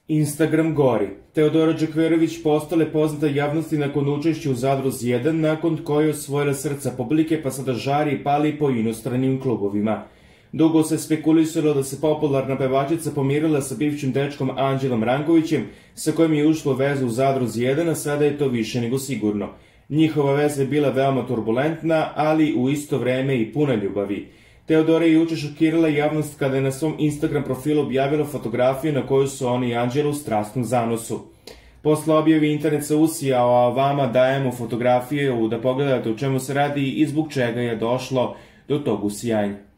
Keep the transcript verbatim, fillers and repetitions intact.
Instagram gori. Teodora Đekverović postala je poznata javnosti nakon učešća u Zadruzi jedan, nakon koje je osvojila srca publike pa sada žari i pali po inostranim klubovima. Dugo se spekulisalo da se popularna pevačica pomirila sa bivšim dečkom Anđelom Rankovićem, sa kojim je ušlo u vezu u Zadruzi jedan, a sada je to više nego sigurno. Njihova veza je bila veoma turbulentna, ali u isto vreme i puna ljubavi. Teodora je juče šokirala javnost kada je na svom Instagram profilu objavila fotografiju na kojoj su oni i Anđelo u strasnom zanosu. Posle objave internet se usijao, a vama dajemo fotografiju da pogledate o čemu se radi i zbog čega je došlo do tog usijanja.